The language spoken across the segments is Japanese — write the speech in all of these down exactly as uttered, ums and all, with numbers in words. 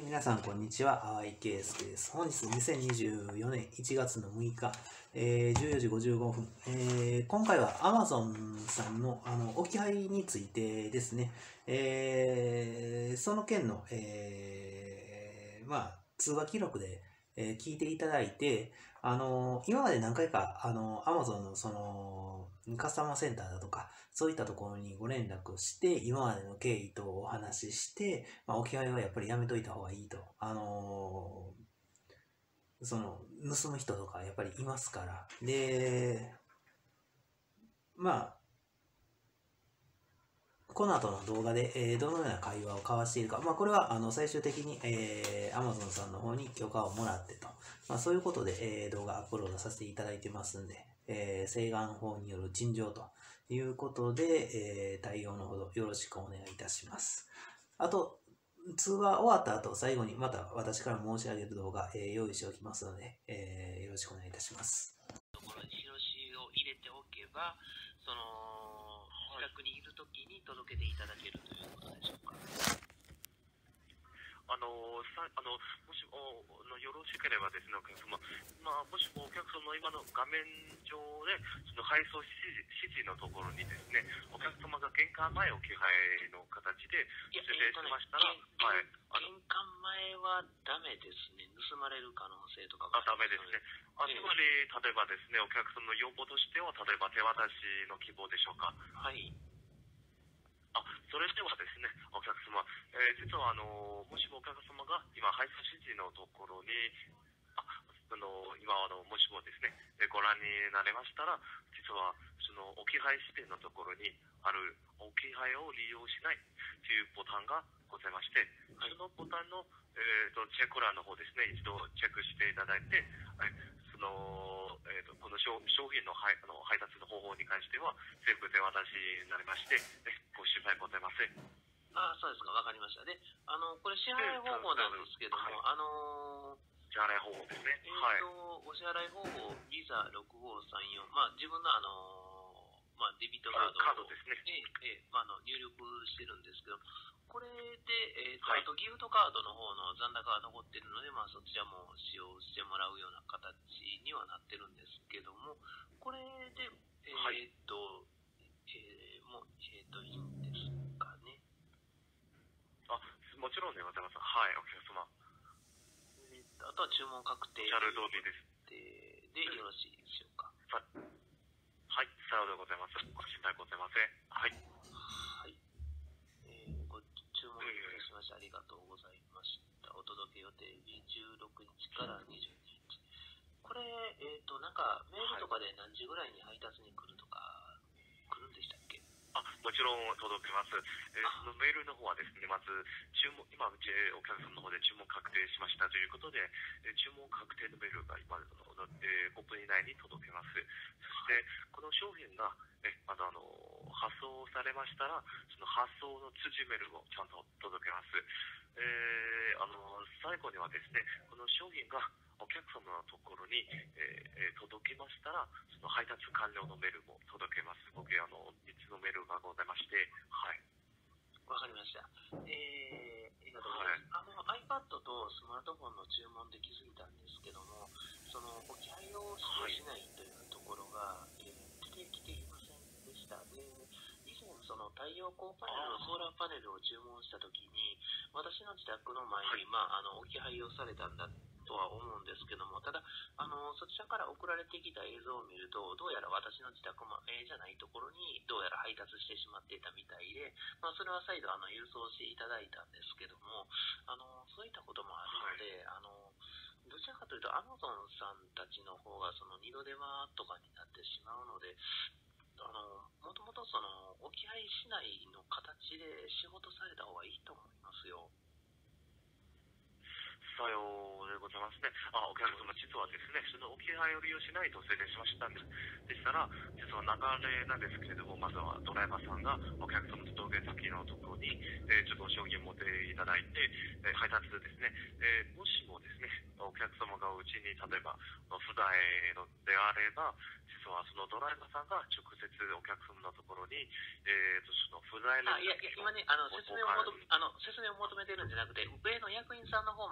皆さん、こんにちは。淡井圭介です。本日、にせんにじゅうよねんいちがつのむいか、えー、じゅうよじごじゅうごふん。えー、今回は Amazon さんの、あの置き配についてですね、えー、その件の、えー、まあ、通話記録で、えー聞いていただいて、あの今まで何回か、あの Amazon のそのカスタマーセンターだとか、そういったところにご連絡して、今までの経緯等をお話しして、まあ、置き配はやっぱりやめといた方がいいと。あのーその、盗む人とかやっぱりいますから。で、まあ、この後の動画で、えーどのような会話を交わしているか、まあ、これはあの最終的に、えー Amazon さんの方に許可をもらってと、まあ、そういうことで、えー動画アップロードさせていただいてますんで、えー、請願法による陳情ということで、えー対応のほどよろしくお願いいたします。あと、通話終わった後、最後にまた私から申し上げる動画、えー用意しておきますので、えーよろしくお願いいたします。 ところに印を入れておけば、その自宅にいるときに届けていただけるということでしょうか。 あのさあのもしおのよろしければですね、お客様、まあ、もしもお客様の今の画面上で、その配送指示指示のところにですね、お客様が玄関前置き配の形でいや、 設定しましたら、 えーとね、 はい、あの玄関前はダメですね。盗まれる可能性とかがあダメですね。あつまり、例えばですね、お客様の要望としては、例えば手渡しの希望でしょうか。 はい。 あそれではですね、お客様、えー実はあのもしもお客様が今、配送指示のところに、ああの今あの、もしもですね、えーご覧になれましたら、実はその置き配指定のところにある置き配を利用しないというボタンがございまして、そのボタンの、えー、とチェック欄の方ですね、一度チェックしていただいて、はいそのえー、とこの商商品の配あの配達の方法に関しては、全部手渡しになりまして、えご心配ございません。 ああ、そうですか。わかりました。で、あの、これ支払い方法なんですけども、 はいあのー、 支払い方法ですね。 えはいーと、お支払い方法、ビザろくごさんよん、まあ、自分のあのー、まあ、デビットカードをカードですね。 ええええまあ、あの入力してるんですけど、これで、えーとはいあとギフトカードの方の残高が残ってるので、まあ、そちらも使用してもらうような形にはなってるんですけども、これで、えーと、えーもう、えーと、いいんですかね。 あもちろんでございます。はい、お客様。 えーとあとは注文確定おっしゃる通りです。 ででよろしいでしょうか。 さはい、さようでございます。ご心配ございません。はい。 はい。えーご注文いたしましてありがとうございました。お届け予定日じゅうろくにちからにじゅうにち。これ、えっ、と、なんかメールとかで何時ぐらいに配達に来るとか、来るんでしたっけ？ あもちろん届けます。えーそのメールの方はですね、まず注文、今、うちお客様の方で注文確定しましたということで、えー注文確定のメールが今の、えーごふん以内に届けます。そして、この商品が、えまだあの発送されましたら、その発送の通知メールをちゃんと届けます。えーあの最後にはですね、この商品がお客様のところに、えーえー届きましたら、その配達完了のメールも届けます。僕、あのみっつのメールがございまして、はい。 わかりました。えー、ありがとうございます。あの iPad とスマートフォンの注文で気づいたんですけども、その置き配を使用しないというところが、えー出てきていませんでした。で、以前その太陽光パネル、ソーラーパネルを注文したときに、私の自宅の前に、まあ、あの置き配をされたんだとは思うんですけども、ただあのそちらから送られてきた映像を見ると、どうやら私の自宅前じゃないところにどうやら配達してしまっていたみたいで、まあ、それは再度あの郵送していただいたんですけども、あのそういったこともあるので、あのどちらかというと Amazon さんたちの方がその二度手間とかになってしまうので、あのもともとその置き配しないの形で仕事された方がいいと思いますよ。 さようでございますね。あ、お客様、実はですね、その置き配を利用しないと宣伝しましたんででしたら、実は流れなんですけれども、まずはドライバーさんがお客様の届け先のところに、えーちょっと商品を持っていただいて、えー配達ですね、えーもしもですね、お客様がうちに例えば不在のであれば、実はそのドライバーさんが直接お客様のところに、えーとその不在連あいやいや今ね、あの説明を求めあの説明を求めてるんじゃなくて、上の役員さんの方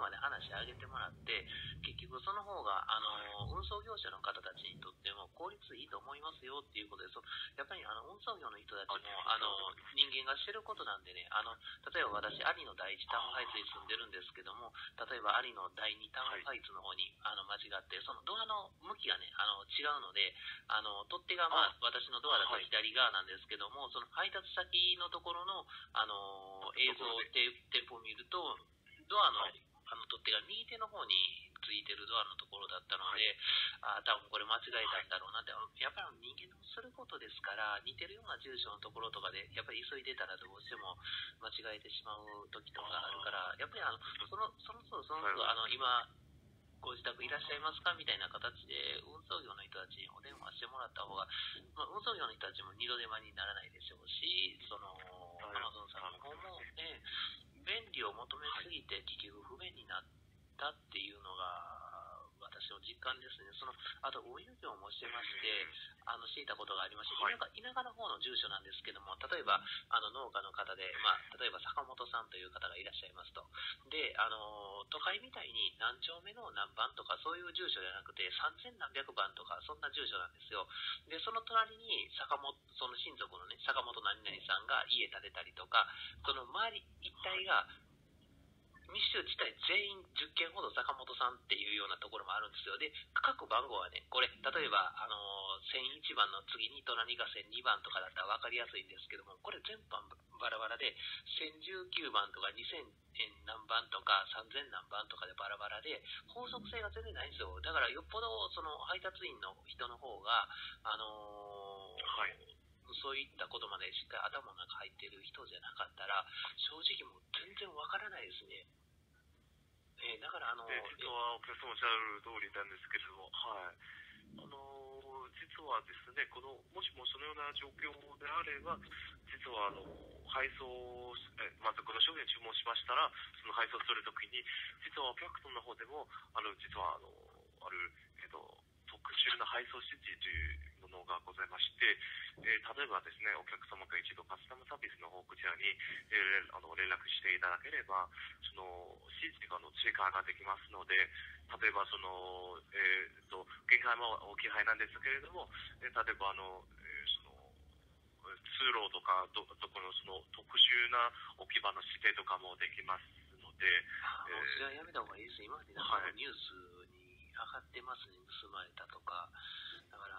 もらって、結局その方があの運送業者の方たちにとっても効率いいと思いますよっていうことで、そやっぱりあの運送業の人たちもあの人間がしてることなんでね、あの例えば私、有の第一タウンハイツに住んでるんですけども、例えば有の第二タウンハイツの方にあの間違って、そのドアの向きがね、あの違うので、あの取っ手が、まあ、私のドアだと左側なんですけども、その配達先のところの、あの映像テープを見ると、ドアの、あの取っ手が右手の方についてるドアのところだったので、あ多分これ間違えたんだろうなって、やっぱり人間のすることですから、似てるような住所のところとかで、やっぱり急いでたらどうしても間違えてしまう時とかあるから、やっぱりあのそのその都度その都度、あの今、ご自宅いらっしゃいますかみたいな形で運送業の人たちにお電話してもらった方が、まあ、運送業の人たちも二度手間にならないでしょうし、そのアマゾンさんの方も、ね、便利を求めすぎて結局不便になったっていうのが私の実感ですね。そのあと運輸業もしてまして、あのしていたことがありまして、田舎田舎の方の住所なんですけども、例えばあの農家の方で、まあ、例えば坂本さんという方がいらっしゃいますと。で、あの都会みたいに何丁目の何番とかそういう住所じゃなくてさんぜんなんびゃくばんとかそんな住所なんですよ。で、その隣に坂本、その親族のね、坂本何々さんが家建てたりとか、その周り一帯が密集地帯全員じゅっけんほど坂本さんっていうようなところもあるんですよ。で、各番号はね、これ、例えば、あのー、せんいちばんの次に隣がせんにばんとかだったら分かりやすいんですけども、これ全般バラバラで、せんじゅうきゅうばんとかにせん何番とかさんぜん何番とかでバラバラで、法則性が全然ないんですよ。だからよっぽどその配達員の人の方が、あのー、はいそういったことまでしっかり頭の中入っている人じゃなかったら、正直もう全然わからないですね。えー、だからあの、 えー、実はお客様おっしゃる通りなんですけれども、はい。あのー、実はですね、この、もしもそのような状況であれば、実はあの、配送、えまずこの商品を注文しましたら、その配送するときに、実はお客様の方でも、あの、実はあの、ある、えっと、特殊な配送指示というものがございまして、えー、例えばですね、お客様が一度カスタムサービスの方こちらに、えー、あの連絡していただければ、その指示がの追加ができますので、例えばその、えー、と現在も置き配なんですけれども、えー、例えばあの、えー、その通路とかどどこのその特殊な置き場の指定とかもできますので、 あもうそれはやめた方がいいです。今までなんかニュースに上がってますね、盗まれたとか。だから、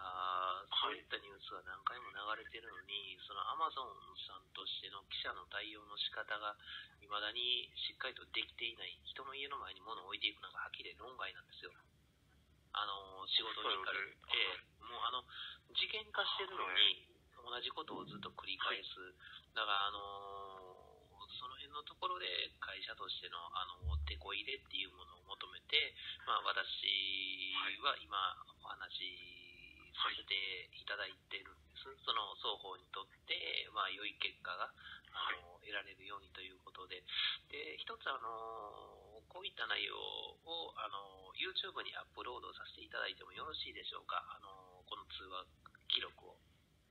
そういったニュースは何回も流れてるのに、そのアマゾンさんとしての記者の対応の仕方がいまだにしっかりとできていない。人の家の前に物を置いていくのがはっきり論外なんですよ。あの仕事に行かれて、もうあの事件化してるのに同じことをずっと繰り返す。だからあのその辺のところで会社としてのあの手こ入れっていうものを求めて、まあ、私は今お話させていただいてるんです。その双方にとって、まあ、良い結果があの得られるようにということで、で一つあのこういった内容をあの YouTube にアップロードさせていただいてもよろしいでしょうか。あのこの通話記録を。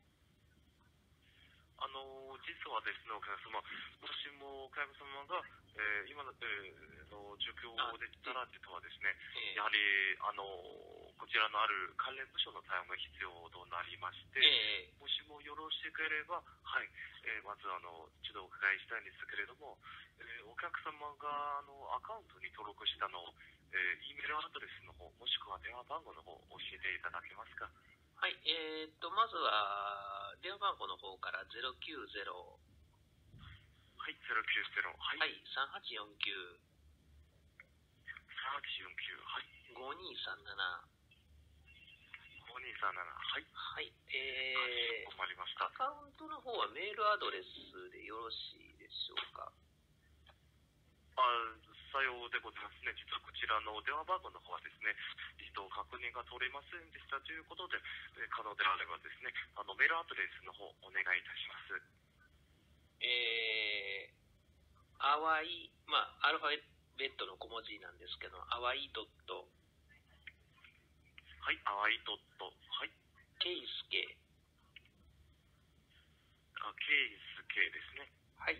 あの実はですね、お客様、もしもお客様が、えー、今の、えー、の状況でしたら、実はですね、えー、やはりあのこちらのある関連部署の対応が必要となりまして、えー、もしもよろしければ、はい、えー、まずあの一度お伺いしたいんですけれども、えー、お客様があのアカウントに登録したのを、えー、E メールアドレスの方、もしくは電話番号の方、教えていただけますか。 はい、えー、っと、まずは、電話番号の方からゼロきゅうゼロ。 はい、ゼロきゅうゼロ。はい。 はい、さんはちよんきゅう。 さんはちよんきゅう。はい。 ごにさんなな。 ごにさんなな。はい。 はい、えー、 困りました。 アカウントの方はメールアドレスでよろしいでしょうか。 あ、さようでございますね。実はこちらの電話番号の方はですね、一度確認が取れませんでしたということで、えー、可能であればですね、あのメールアドレスの方お願いいたします。 えー、あわい、まあ、アルファベットの小文字なんですけど、あわいドット。 はい、あわいドット。はい。 ケイスケ。 あ、ケイスケですね。 はい。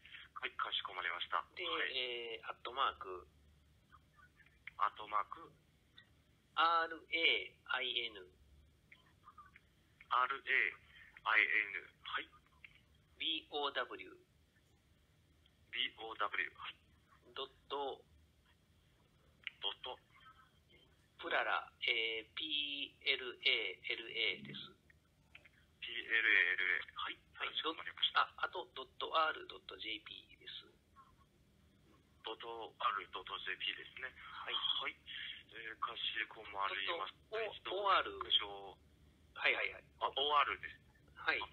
はい、かしこまりました。 で、 はい、 えー、アットマーク。 アットマーク、 アールエーアイエヌ、 アールエーアイエヌ、はい。 ビーオーダブリュー、 ビーオーダブリュー、はい。 ドット、 ドット、 プララ、えー、ピーエルエーエルエー です。 ピーエルエーエルエー、はい。 はい、 かしこまりました。 あ、あと、ドット アールドットジェーピー です。 ドット アールドットジェーピー ですね。 はい。 はい。えー、かしこまりました。 ドット オーアール、はいはいはい。 あ、オーアール です。 はい。 はい。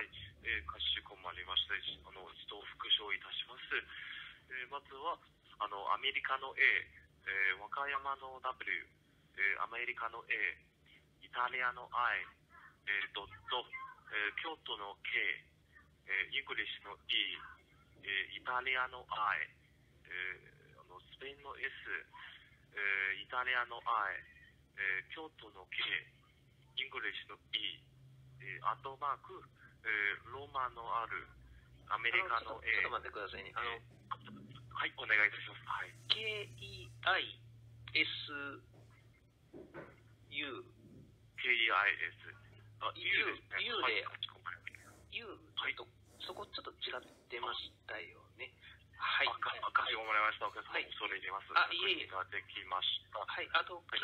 えー、かしこまりました。あの、一度復唱いたします。えー、まずは、あの、アメリカの A、えー、和歌山の W、えー、アメリカの A、イタリアの I、えー、ドット、えー、京都の K、えー、イングリッシュの E、えー、イタリアの I、えー、あのスペインの S、えー、イタリアの I、えー、京都の K、イングリッシュの E、えー、アットマーク、えー、ローマの R、アメリカの A。 ちょっと待ってくださいね。あの、 はい、お願いいたします。はい。 ケーイーアイエスユー。 ケーイーアイエス。あ、U ですね。 U はい、 で、 かしこまりました。 U、ちょっと、そこちょっと違ってましたよね。はい。 あ、かかしこまりました。お客様、 はい恐れ入ります。 あ、いえいえ。 確認ができました。 はい、あと、 はい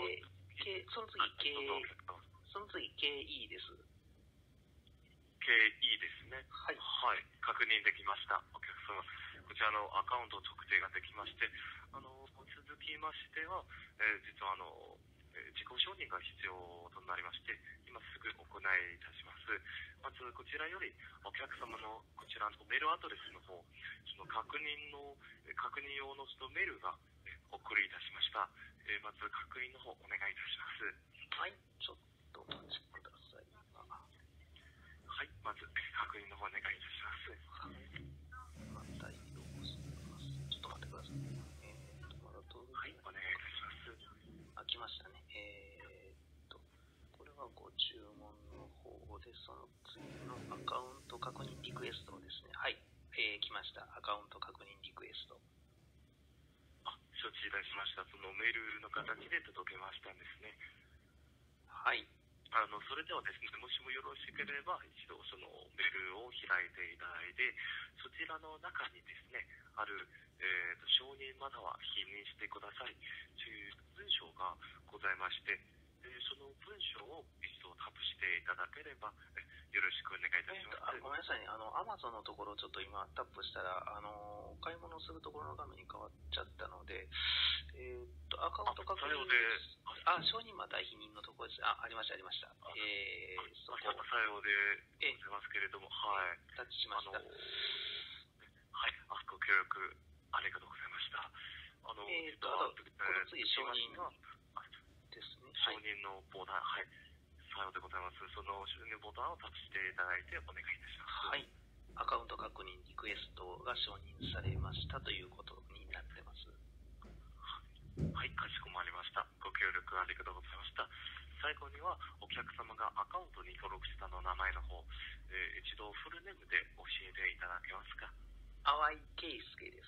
K、K、その次、K、 どうぞお客様。 その次、ケーイー です。 ケーイー ですね。 はい。 はい。確認できました。お客様。こちらのアカウント特定ができまして、あの、続きましては、えー実はあの、えー自己承認が必要となりまして、今すぐ行いいたします。まず、こちらより、お客様のこちらのメールアドレスの方、その確認の、えー確認用のそのメールがえーお送りいたしました。えーまず、確認の方、お願いいたします。 はい、ちょっとお待ちください。 はい。まず、えー確認の方、お願いいたします。 また移動します。ちょっと待ってください。えーと、まだ登録はい、お願いいたします。 あ、来ましたね。えーっと、これはご注文の方で、その次のアカウント確認リクエストですね。はい、えー、来ました。アカウント確認リクエスト。 あ、承知いたしました。そのメールの形で届けましたんですね。 はい。 あの、それではですね、もしもよろしければ、一度そのメールを開いていただいて、そちらの中にですね、ある、えーと、承認または否認してくださいという文章がございまして、えーその文章を一度タップしていただければ、えよろしくお願いいたしえーと、 ます。 あ、ごめんなさいね。あの、Amazon のところちょっと今タップしたら、あの、お買い物するところの画面に変わっちゃったので、えーっと、アカウント確認あさようで、 あ、承認または否認のところです。あ、ありました、ありました。えー、そこ、 ささようでございますけれども、はい。 タッチしました。 あの、はい、あ、ご協力ありがとうございました。あの、 えーと、 実はあと、この次、承認がですね。 承認のボタン、はい、さようでございます。その承認ボタンをタッチしていただいてお願いいたします。 はい。アカウント確認リクエストが承認されましたということになってます。 はい、かしこまりました。ご協力ありがとうございました。最後には、お客様がアカウントに登録したの名前の方、えー一度フルネームで教えていただけますか？ 淡井圭介です。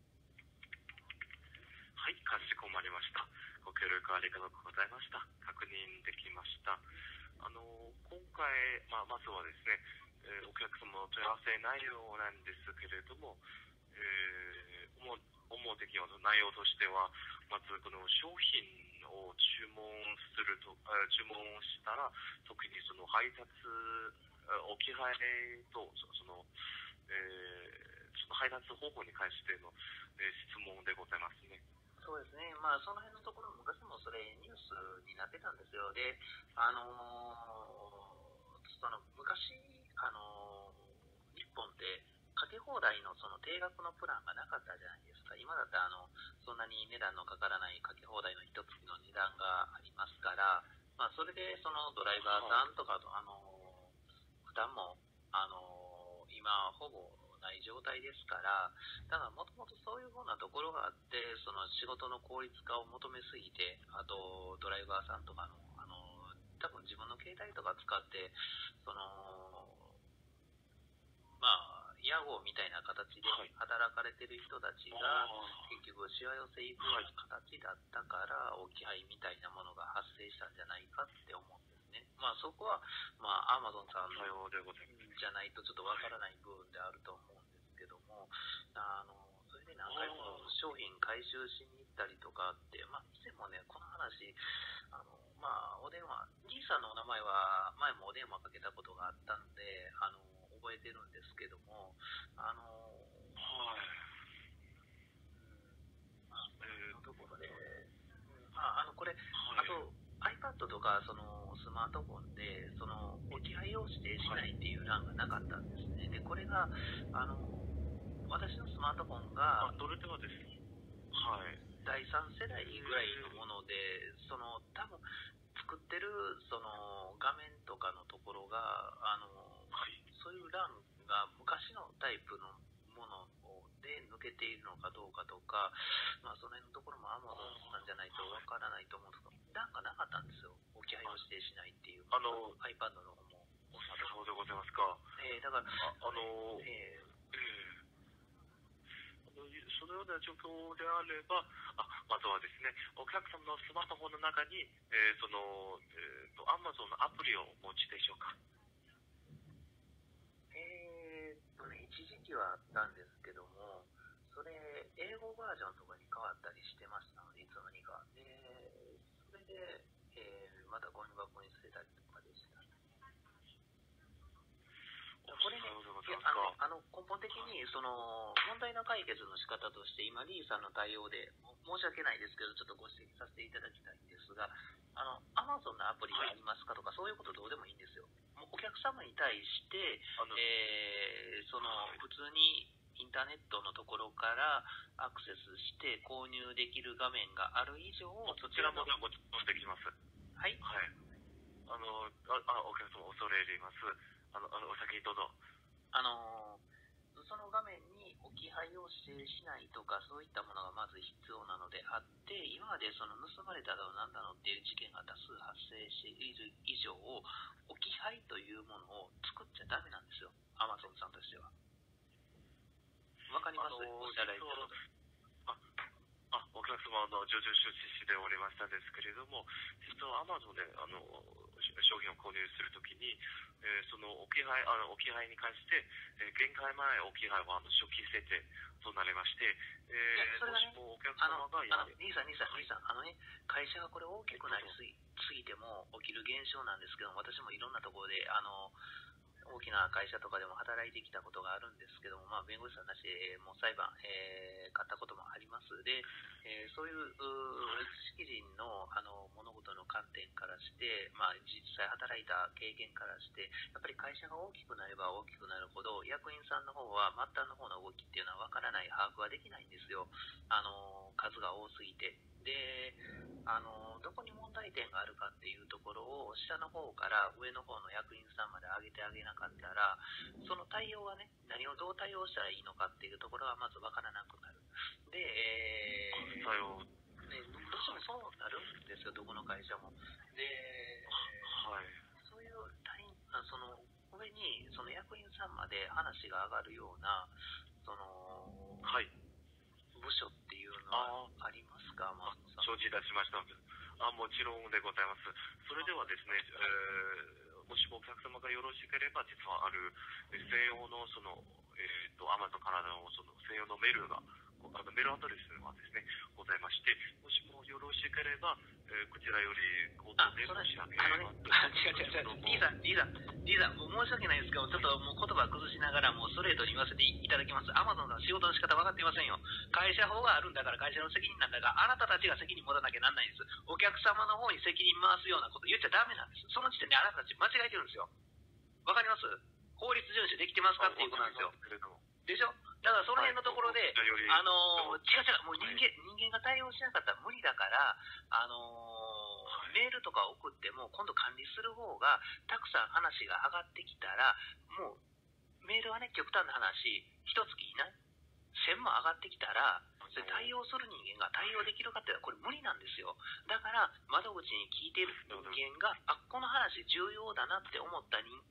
はい、かしこまりました。ご協力ありがとうございました。確認できました。あの、今回、まあ、まずはですね、えーお客様の問い合わせ内容なんですけれども、えー、主主的な内容としては、まずこの商品を注文すると、あ注文したら、特にその配達、あ置き配と、そその、えーその配達方法に関しての、えー質問でございますね。 そうですね。まあ、その辺のところ、昔もそれニュースになってたんですよ。で、あのーその昔、あのー日本ってかけ放題のその定額のプランがなかったじゃないですか。今だってあの、そんなに値段のかからないかけ放題の一月の値段がありますから、まあ、それでそのドライバーさんとかと、あのー負担も、あのー今ほぼない状態ですから、だからもともとそういうふうなところがあって、その仕事の効率化を求めすぎて、あとドライバーさんとかの、あの多分自分の携帯とか使って、そのまあ、 屋号みたいな形ではい働かれてる人たちが、 あ結局しわ寄せ行くような形だったから置き配みたいなものが発生したんじゃないかって思うんですね。まあそこはまあアマゾンさんさようでございます。 じゃないとちょっとわからない部分であると思うんですけども、あのそれで何回も商品回収しに行ったりとかって、まあ以前もねこの話あのまあお電話 D さんのお名前は前もお電話かけたことがあったのであの覚えてるんですけども、あのはい。 まあ、 えーのところで、ああのこれ、 はいあと iPad とかそのスマートフォンでその置き配を指定しないっていう欄がなかったんですね。でこれがあの私のスマートフォンがあ、それではですね、はい。 だいさん世代ぐらいのもので、その多分作ってるその画面とかのところがあのはい。 そういう欄が昔のタイプのもので抜けているのかどうかとか、まあ、その辺のところも Amazon さんじゃないとわからないと思うんですけど、欄がなかったんですよ、置き配を指定しないっていう、 あの iPad の方も。 そうでございますか。 えー、だから、 あ、あの、 えええあのそのような状況であれば、あまずはですね、お客様のスマートフォンの中に、えーその、えーと、Amazon のアプリをお持ちでしょうか。 ーえーっとね、一時期はあったんですけども、それ、英語バージョンとかに変わったりしてましたので、いつの間にか。で、それで、えーまたゴミ箱に捨てたりとかでした。これね、 そうでございやいますか。 あのあの根本的にその問題の解決の仕方として今、リーさんの対応でも申し訳ないですけど、ちょっとご指摘させていただきたいんですが、あの Amazon のアプリがありますかとか、そういうことどうでもいいんですよ。もうお客様に対して、 あの、 えーその普通にインターネットのところからアクセスして購入できる画面がある以上、 そちらもご質問できます。 はい、 はい。あの、あ、あお客様、恐れ入ります。あの、あのお先にどうぞ。 あのその画面に置き配を指定しないとか、そういったものがまず必要なのであって、今までその盗まれただのなんだのっていう事件が多数発生している以上、置き配というものを作っちゃダメなんですよ、アマゾンさんとしては。わかります、 あのおっしゃられてること。 あ、あ、お客様の徐々承知しておりましたですけれども、実は Amazon であの商品を購入するときに、えーその置き配あの置き配に関して、えー、限界前置き配はあの初期設定となりまして、えー、 いやそれがねもしもお客あの、 様がやあの、兄さん、兄さん、兄さん、あのね、会社がこれ大きくなりすぎすぎても起きる現象なんですけども、私もいろんなところで、あの、大きな会社とかでも働いてきたことがあるんですけども、まあ、弁護士さんなしでもう裁判、えー、買ったこともあります。で、えーそういう、うー識人の、あの物事の観点からして、まあ、実際働いた経験からして、やっぱり会社が大きくなれば大きくなるほど、役員さんの方は末端の方の動きっていうのは分からない、把握はできないんですよ。あの数が多すぎて。で、あのどこに問題点があるかっていうところを下の方から上の方の役員さんまで上げてあげなかったら、その対応がね、何をどう対応したらいいのかっていうところがまず分からなくなる。で、えーさようね、どうしてもそうなるんですよ、どこの会社も。で、 はい。 そういう対あその上にその役員さんまで話が上がるようなそのはい。 部署っていうのはありますか、まあ、 承知いたしました。あ、もちろんでございます。それではですね、えーもしもお客様がよろしければ、実はあるえー専用のその、えー、と Amazon からのその専用のメールが、あのメールアドレスがですね、ございまして、もしもよろしければ、えーこちらより口頭で申し上げあのね、あ違う違う違う、リーさん、リーさん、リーさん、もう申し訳ないですけど、ちょっともう言葉崩しながら、もうストレートに言わせていただきます。アマゾンの仕事の仕方分かっていませんよ。会社法があるんだから会社の責任なんだが、あなたたちが責任持たなきゃなんないんです。お客様の方に責任回すようなこと言っちゃダメなんです。その時点であなたたち間違えてるんですよ。わかります？法律遵守できてますかっていうことなんですよ。でしょ？だからその辺のところで、あのー、違う違う、もう人間、人間が対応しなかったら無理だから、あのー、メールとか送っても、今度管理する方が、たくさん話が上がってきたら、もう、メールはね、極端な話、一月いないせんも上がってきたら、それ対応する人間が対応できるかっていうのはこれ無理なんですよ。だから窓口に聞いてる人間が、あ、この話重要だなって思った人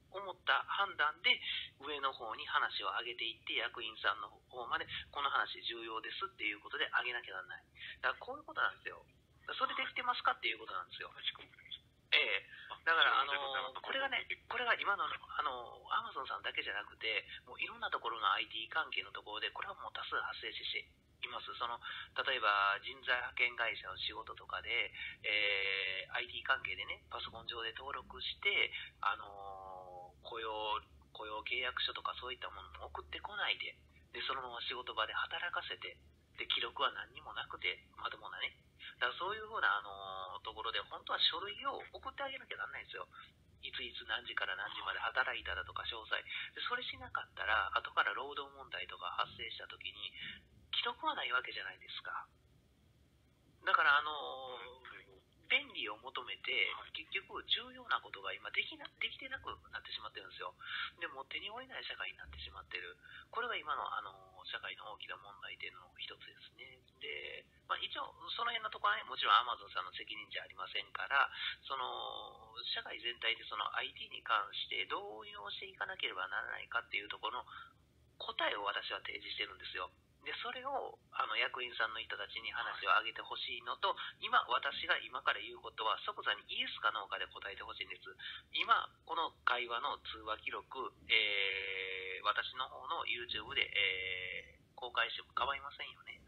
思った判断で上の方に話を上げていって、役員さんの方までこの話重要ですっていうことで上げなきゃならない。だからこういうことなんですよ。それできてますかっていうことなんですよ。ええ。だから、あのー、これがね、これが今の、あのー、アマゾンさんだけじゃなくて、もういろんなところの アイティー 関係のところで、これはもう多数発生しています。その、例えば人材派遣会社の仕事とかで、えー、アイティー 関係でね、パソコン上で登録して、あのー、雇用、雇用契約書とかそういったものも送ってこないで、で、そのまま仕事場で働かせて、で、記録は何にもなくて、まともなね。だからそういうふうな、あのー、ところで、本当は書類を送ってあげなきゃなんないんですよ。いついつ何時から何時まで働いただとか詳細。で、それしなかったら、後から労働問題とか発生した時に、記録はないわけじゃないですか。だから、あのー、便利を求めて、結局重要なことが今できな、できてなくなってしまってるんですよ。でも手に負えない社会になってしまってる。これが今の、あのー、社会の大きな問題点の一つですね。で、まあ、一応その辺のところはね、もちろん Amazon さんの責任じゃありませんから、その社会全体でその アイティー に関してどう運用していかなければならないかっていうところの答えを私は提示してるんですよ。で、それをあの役員さんの人たちに話を上げてほしいのと、今私が今から言うことは即座にイエスかノーかで答えてほしいんです。今この会話の通話記録、えー、私の方の YouTube で、えー、公開しても構いませんよね。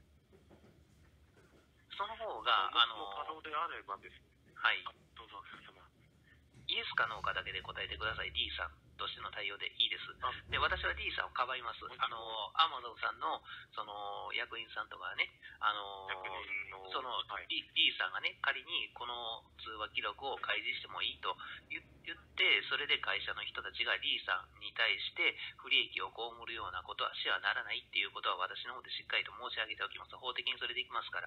その方があの可能であればですね。 はい。 どうぞお客様。 イエスかノーかだけで答えてください。D さんとしての対応でいいです。で、私は D さんをかばいます。あの、アマゾンさんの、その、役員さんとかね、あの、その、はい、D, D さんがね、仮にこの通話記録を開示してもいいと言って、それで会社の人たちが D さんに対して不利益を被るようなことはしてはならないっていうことは私の方でしっかりと申し上げておきます。法的にそれできますから。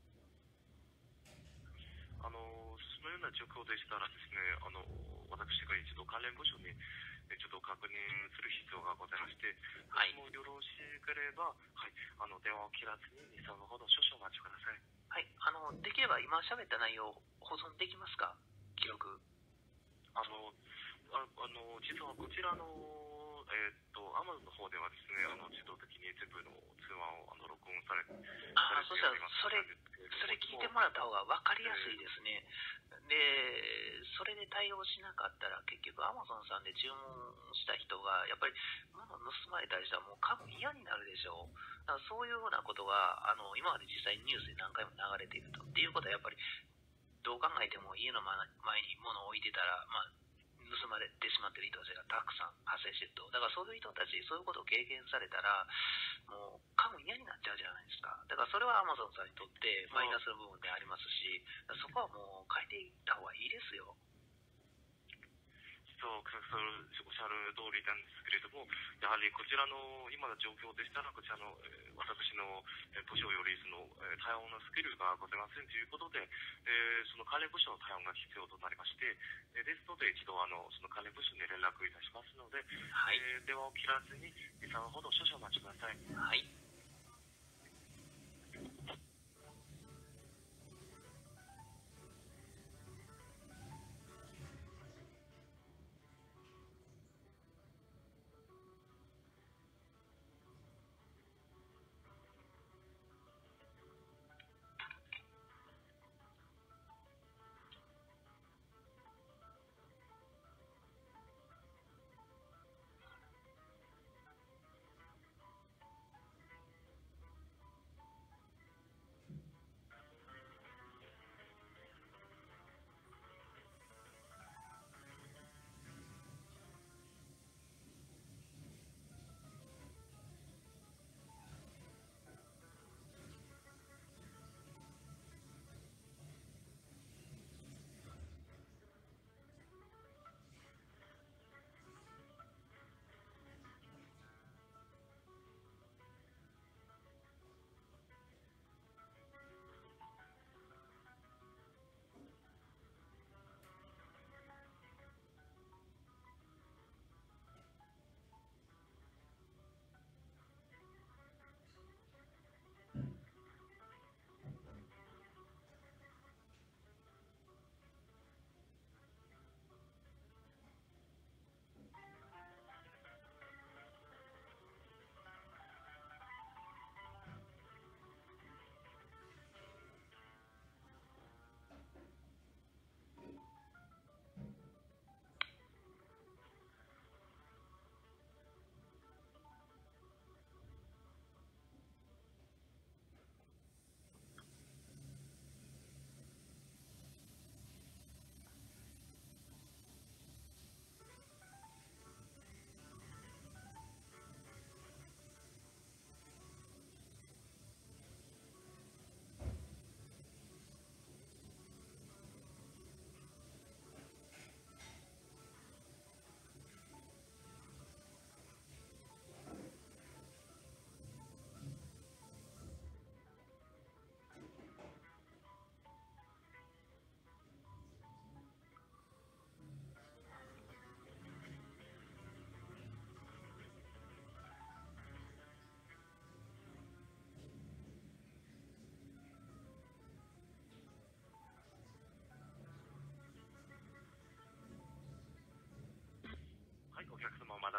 あのそのような状況でしたらですね、あの私が一度関連部署にちょっと確認する必要がございまして、はい、もしもよろしければ、はい、あの電話を切らずにに、さんぷんほど少々お待ちください。 はい、あのできれば今喋った内容保存できますか、記録。 あのああの実はこちらのえー、っと Amazon の方ではですね、あの自動的に全部の通話をあの録音されてああ、そしたらそれそれ聞いてもらった方が分かりやすいですね。で、それで対応しなかったら結局 Amazon さんで注文した人がやっぱり物盗まれたりしたらもう多分嫌になるでしょう。だからそういうふうなことがあの今まで実際にニュースで何回も流れていると。っていうことはやっぱりどう考えても家の前に物を置いてたら、まあ盗まれてしまっている人たちがたくさん発生していると。だからそういう人たち、そういうことを経験されたら、もう、多分嫌になっちゃうじゃないですか。だからそれは Amazon さんにとってマイナスの部分でありますし、そこはもう変えていった方がいいですよ。 そう、おっしゃる通りなんですけれども、やはりこちらの今の状況でしたら、こちらの、えー、私の部署よりその、えー、対応のスキルがございませんということで、えー、その関連部署の対応が必要となりまして、えー、ですので一度あのその関連部署に連絡いたしますので、はい、えー、電話を切らずにに、さんぷんほど少々お待ちください。 はい。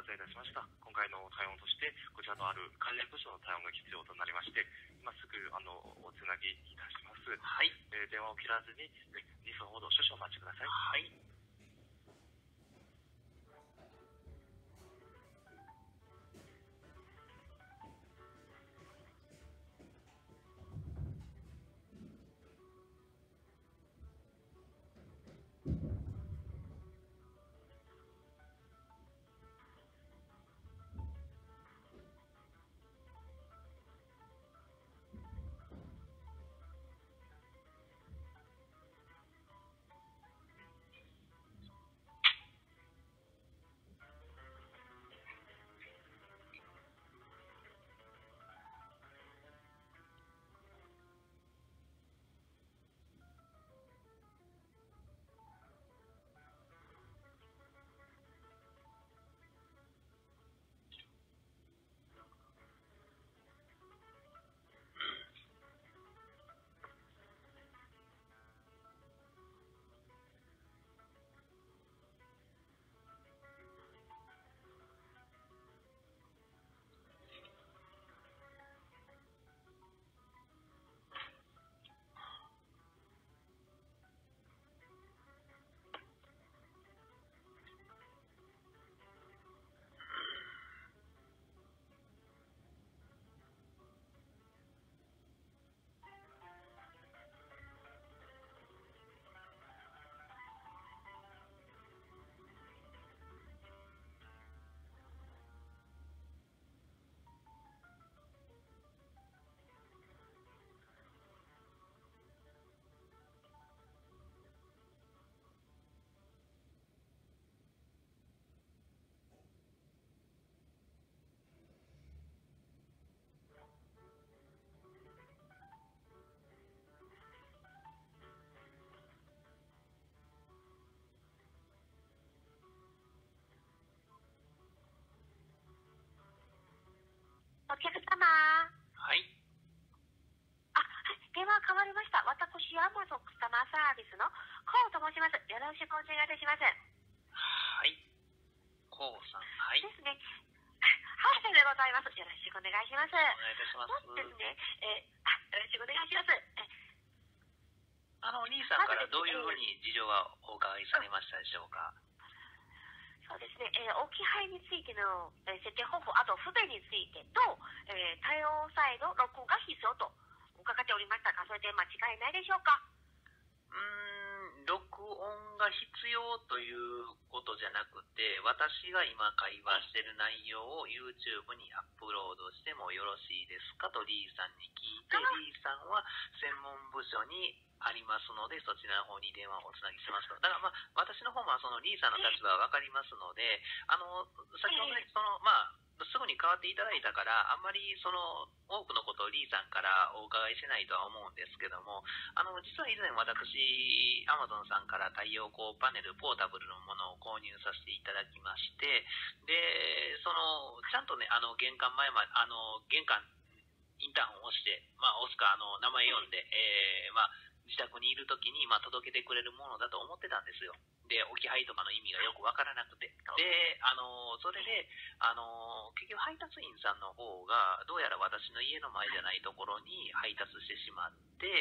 せいたしました。今回の対応として、こちらのある関連部署の対応が必要となりまして、今すぐあのおつなぎいたします。 はい。 えー電話を切らずににふんほど少々お待ちください。 はい。 お客様。 はい。 あ、電話変わりました。私、アマゾンカスタマーサービスのコウと申します。よろしくお願いいたします。 はい。こうさん。はい。 ですね。はい、でございます。よろしくお願いします。 お願いいたします。 ですね。えー、あ、よろしくお願いします。えあの、お兄さんからどういうふうに事情がお伺いされましたでしょうか。 そうですね、えー、置き配についての、えー、設定方法、あと不便についてと、えー、対応サイド録音が必要と伺っておりましたが、それで間違いないでしょうか。 うーん、録音が必要ということじゃなくて、私が今会話している内容を YouTube にアップロードしてもよろしいですかとリーさんに聞いて、リーさんは専門部署にありますので、そちらの方に電話をおつなぎしますと。だからまあ、私の方もそのリーさんの立場は分かりますので、あの、先ほどね、その、まあ、すぐに変わっていただいたから、あんまりその、多くのことをリーさんからお伺いしないとは思うんですけども、あの、実は以前私、アマゾンさんから太陽光パネル、ポータブルのものを購入させていただきまして、で、その、ちゃんとね、あの、玄関前まで、あの、玄関、インターホンを押して、まあ、押すか、あの、名前読んで、えー、まあ、自宅にいるときに、まあ、届けてくれるものだと思ってたんですよ。で、置き配とかの意味がよくわからなくて。で、あの、それで、あの、結局配達員さんの方が、どうやら私の家の前じゃないところに配達してしまって、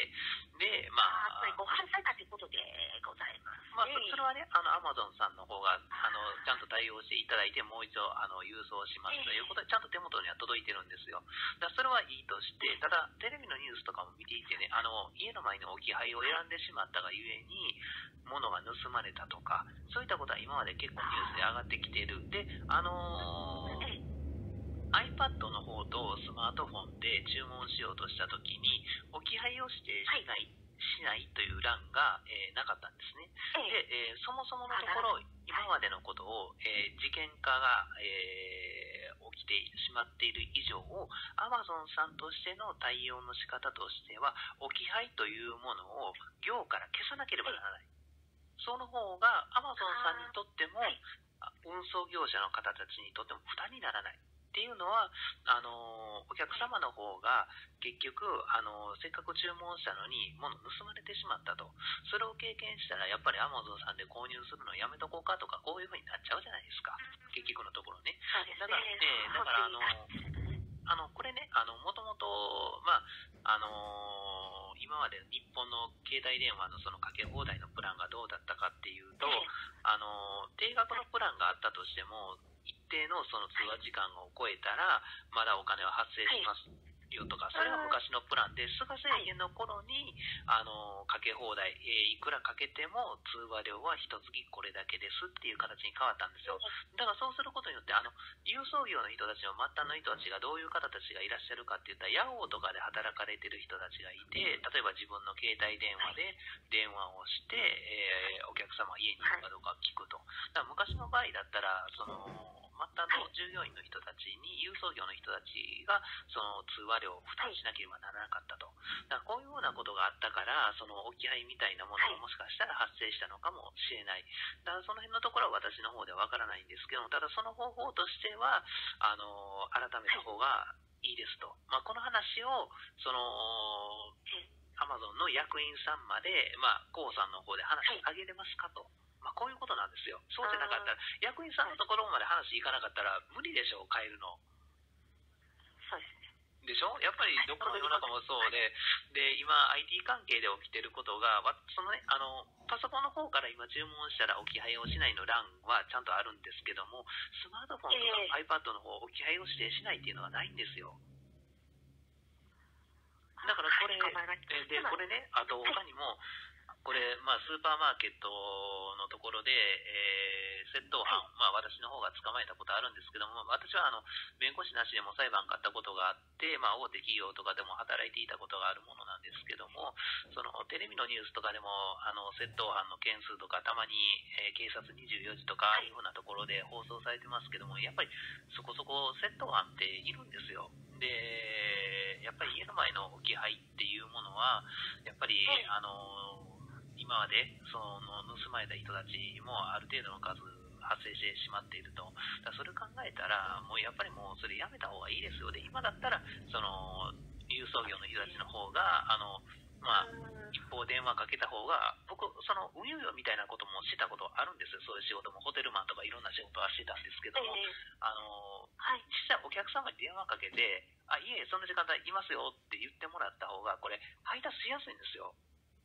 で、まあ、 あ、ご配されたということでございます、ね。 まあ、そそれはね、あの、アマゾンさんの方が、あの、ちゃんと対応していただいて、もう一度、あの、郵送しますということで、ちゃんと手元には届いてるんですよ。だからそれはいいとして、ただ、テレビのニュースとかも見ていてね、あの、家の前の置き配を選んでしまったがゆえに、物が盗まれたとか、そういったことは今まで結構ニュースで上がってきている。で、あのー、iPad の方とスマートフォンで注文しようとしたときに、置き配を指定しない、はい、しないという欄が、えー、なかったんですね。で、えー、そもそものところ、今までのことを、えー、事件化が、えー、起きてしまっている以上を、Amazon さんとしての対応の仕方としては、置き配というものを業から消さなければならない。その方が Amazon さんにとっても、運送業者の方たちにとっても負担にならない。っっていうのはあのお客様の方が結局あのせっかく注文したのに物盗まれてしまったと。それを経験したらやっぱり Amazon さんで購入するのやめとこうかとか、こういう風になっちゃうじゃないですか、結局のところね。 そうですだから、 ね。 えーだからあのあのこれね、あのもともとまああのー今まで日本の携帯電話のそのかけ放題のプランがどうだったかっていうと、あのー定額のプランがあったとしても一定のその通話時間を超えたらまだお金は発生しますよとか、それが昔のプランで、菅政権の頃にあのかけ放題、えーいくらかけても通話料は一月これだけですっていう形に変わったんですよ。だからそうすることによってあの郵送業の人たちの末端の人たちがどういう方たちがいらっしゃるかっていったら、ヤオーとかで働かれてる人たちがいて、例えば自分の携帯電話で電話をして、えーお客様家にいるかどうか聞くと。だから昔の場合だったらその末端の従業員の人たちに郵送業の人たちがその通話料を負担しなければならなかったと。だからこういうようなことがあったから、その置き配みたいなものがもしかしたら発生したのかもしれない。だからその辺のところは私の方ではわからないんですけども、ただその方法としてはあの改めた方がいいですと。まあ、この話をそのアマゾンの役員さんまで、まあ、コウさんの方で話し上げれますかと。まあ、こういうことなんですよ。そうじゃなかったら、役員さんのところまで話いかなかったら無理でしょう、変えるの。 そうですね。 でしょ、やっぱりどこの世の中もそうで、で今 アイティー 関係で起きてることが、わそのね、あのパソコンの方から今注文したら置き配をしないの欄はちゃんとあるんですけども、スマートフォンとか iPad の方置き配を指定しないっていうのはないんですよ。だからこれ、えでこれね、あと他にも、これ、まあ、スーパーマーケットのところで、えー、窃盗犯、まあ、私の方が捕まえたことあるんですけども、私はあの弁護士なしでも裁判があったことがあって、まあ、大手企業とかでも働いていたことがあるものなんですけども、そのテレビのニュースとかでもあの窃盗犯の件数とか、たまに、えー、警察にじゅうよじとか、ああいうふうなところで放送されてますけども、やっぱりそこそこ窃盗犯っているんですよ。で、やっぱり家の前の置き配っていうものは、やっぱり、あの今までその盗まれた人たちもある程度の数発生してしまっていると。だからそれを考えたら、もうやっぱりもうそれやめた方がいいですよ。で、今だったらその郵送業の人たちの方があのまあ一方電話かけた方が、僕その運輸業みたいなこともしたことあるんですよ。そういう仕事もホテルマンとかいろんな仕事はしてたんですけども、あの実際お客様に電話かけて、あ、いえその時間帯いますよって言ってもらった方がこれ配達しやすいんですよ。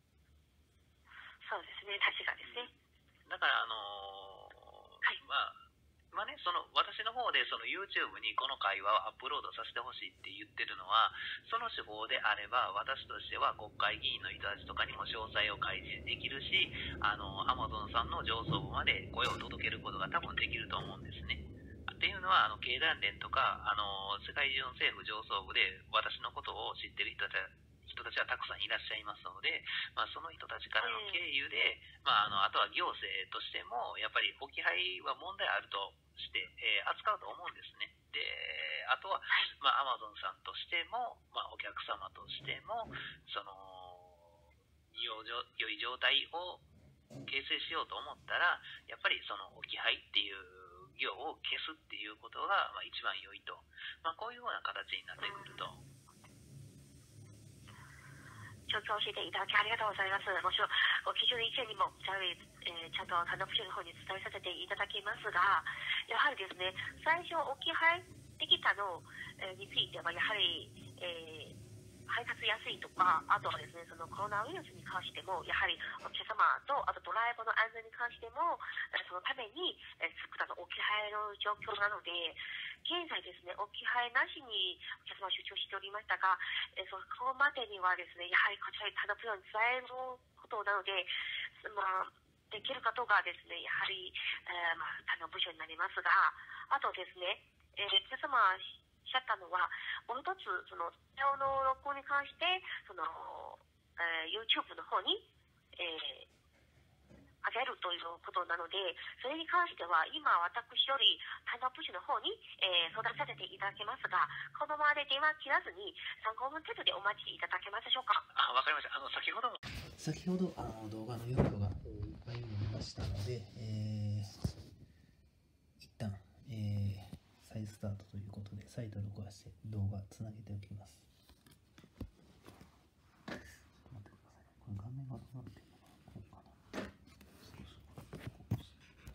そうですね、確かですね。 だからあのーはい、まあまあね、その私の方でその YouTube にこの会話をアップロードさせてほしいって言ってるのは、その手法であれば私としては国会議員の人たちとかにも詳細を開示できるし、あの Amazon さんの上層部まで声を届けることが多分できると思うんですね。っていうのはあの経団連とかあの世界中の政府上層部で私のことを知ってる人たちは人たちはたくさんいらっしゃいますので、まあ、その人たちからの経由で、まあ、あのあとは行政としてもやっぱり置き配は問題あるとして、えー、扱うと思うんですね。で、あとは、まあ、Amazon さんとしても、まあ、お客様としてもその良い状態を形成しようと思ったら、やっぱりその置き配っていう行を消すっていうことが、まあ、一番良いと、まあ、こういうような形になってくると。 ちょっと教えていただきありがとうございます。もちろん、ご基準の意見にもちゃん、えー、ちゃんと単独府省の方に伝えさせていただきますが、やはりですね、最初置き配できたの、えー、については、やはり、えー、配達やすいとか、あとはですね、そのコロナウイルスに関しても、やはりお客様と、あとドライバーの安全に関しても、そのために、えー、作ったの置き配の状況なので、現在ですね、置き配なしにお客様主張しておりましたが、えそこまでにはですね、やはりこちらに単独ように伝えることなので、まあ、できることがですね、やはり、えー、まあ、単独部署になりますが、あとですね、えー、皆様おっしゃったのは、もう一つ、その、対応の録音に関して、その、えー、YouTube の方に、えー上げるということなので、それに関しては今私より単独部署の方に、えー、相談させていただきますが、このままで電話切らずにさんごふん程度でお待ちいただけますでしょうか。 あ、わかりました。あの先ほども先ほどあの動画の要素が、えー、いっぱい見ましたので、えー、一旦、えー、再スタートということです。 再度録画して動画つなげておきます。ちょっと待ってください。これ画面がどうなってるのかな。こうかな。そうそうこうして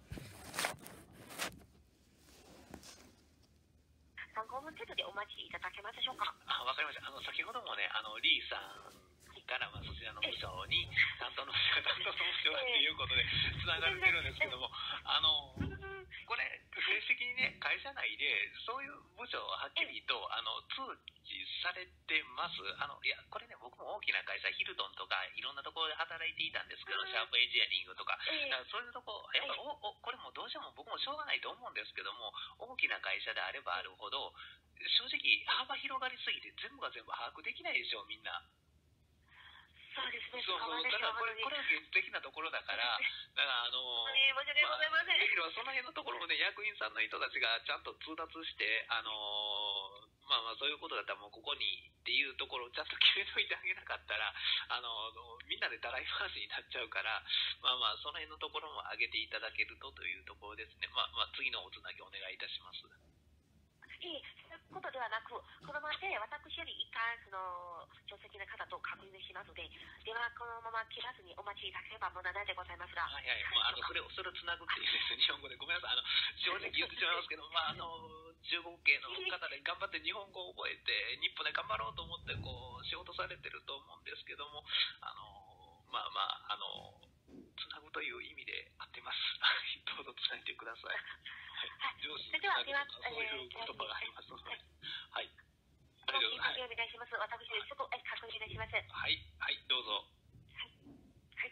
参考文程度でお待ちいただけますでしょうか。 あ、わかりました。あの先ほどもね、あのリーさんから、まあ、そちらの部署に担当の担当の部署がっていうことでつながれてるんですけども、あのこれ正式にね、会社内でそういう部署をはっきりとあの通知されてます。あのいやこれね、僕も大きな会社、ヒルトンとかいろんなところで働いていたんですけど、シャープエンジニアリングとか、だからそういうとこやっぱりおおこれもどうしても僕もしょうがないと思うんですけども、大きな会社であればあるほど正直幅広がりすぎて全部が全部把握できないでしょう、みんな。 そうですね。 そうそう、だからこれこれは現実的なところだから、だからあの申し訳ございません。 できればその辺のところをね、役員さんの人たちがちゃんと通達して、あのまあまあそういうことだったらもうここにっていうところをちゃんと決めといてあげなかったら、あのみんなでたらい回しになっちゃうから、まあまあその辺のところも上げていただけるとというところですね。まあまあ次のおつなぎお願いいたします。 いい、そういうことではなく、このままで私より一回その上席な方と確認しますので、ではこのまま切らずにお待ちいただければ問題ないでございますが。 はいはい、もうあのそれをそれをつなぐっていうですね、日本語でごめんなさい、あの正直言ってしまいますけど、まああの中国系の方で頑張って日本語を覚えて日本で頑張ろうと思ってこう仕事されてると思うんですけども、あのまあまああのつなぐという意味で合ってます。どうぞつないでください。上司につなぐとかそういう言葉がありますので、はい。ありがとうございます。 お願いします。私すぐ確認いたします。 はいはいどうぞ。 はい。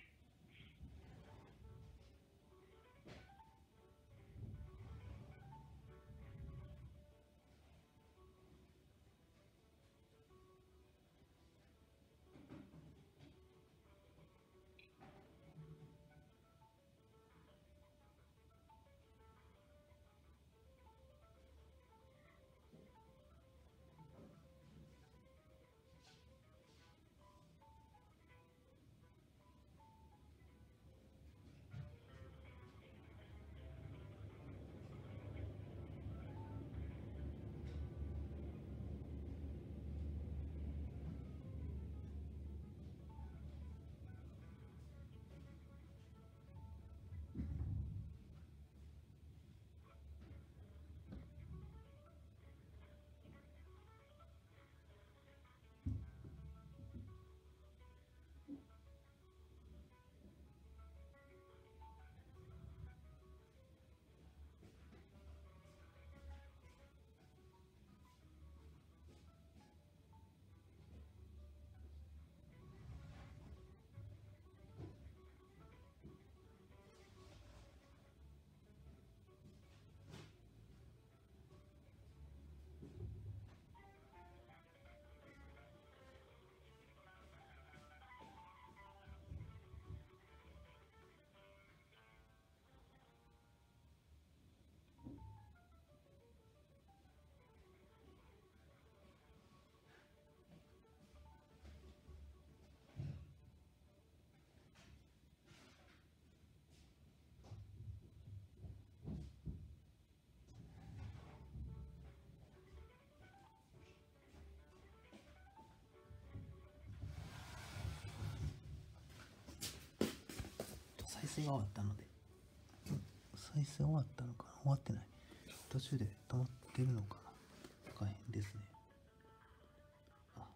再生が終わったので、再生終わったのかな、終わってない、途中で止まってるのかな、大変ですね。あ、